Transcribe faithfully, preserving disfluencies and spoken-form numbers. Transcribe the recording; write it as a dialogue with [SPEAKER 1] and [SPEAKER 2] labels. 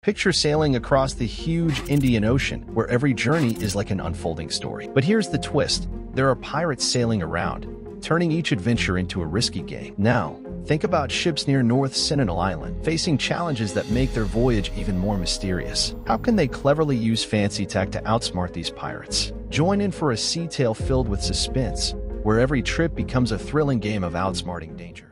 [SPEAKER 1] Picture sailing across the huge Indian Ocean, where every journey is like an unfolding story. But here's the twist. There are pirates sailing around, turning each adventure into a risky game. Now, think about ships near North Sentinel Island, facing challenges that make their voyage even more mysterious. How can they cleverly use fancy tech to outsmart these pirates? Join in for a sea tale filled with suspense, where every trip becomes a thrilling game of outsmarting danger.